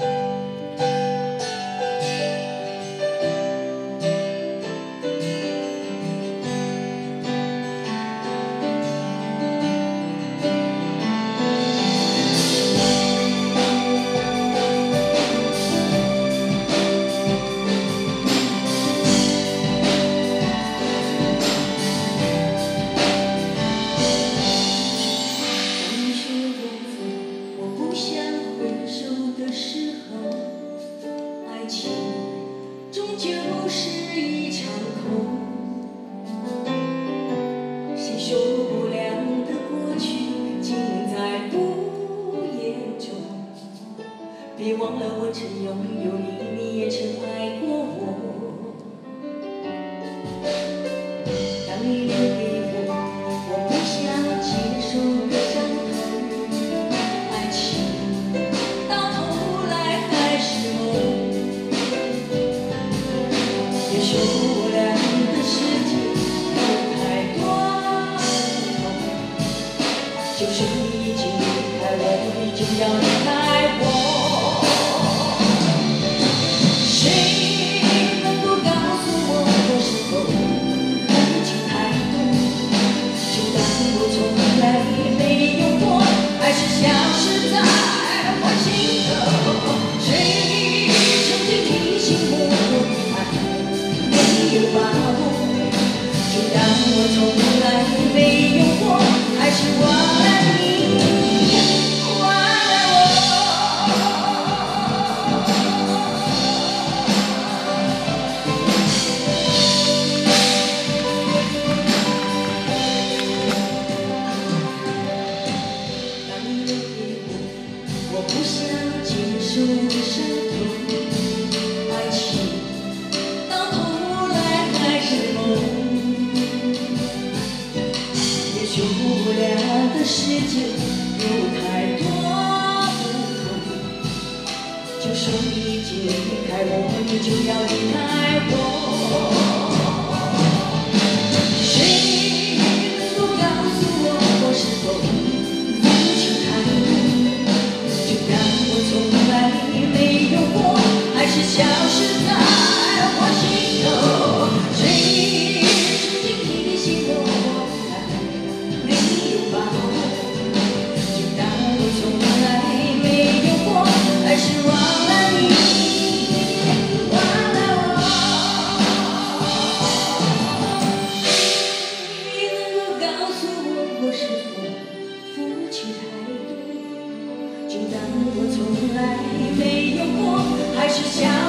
终究是一场空，谁受不了的过去，尽在不言中。别忘了我曾拥有你，你也曾爱过我。当你留给我，我不想接受的伤痛，爱情到头来还是梦。受不了的世界有太多不同，就是你已经离开我，已经要离开我。谁能够告诉我，我是否感情太多？就当我从来没有过，爱是消失在我心头。谁曾经提醒我？没有把握，就当我从来没有过，还是忘了你，忘了当你留给我不想接受的伤痛，爱情也受不了的世界有太多不同，就说你已经离开我，你就要离开我。谁能够告诉我，我是否感情太多？就当我从来没有过，还是消失在我心头。谁曾经提醒我？还是忘了你，忘了我。谁能够告诉我，我是否付出太多？就当我从来没有过，还是想。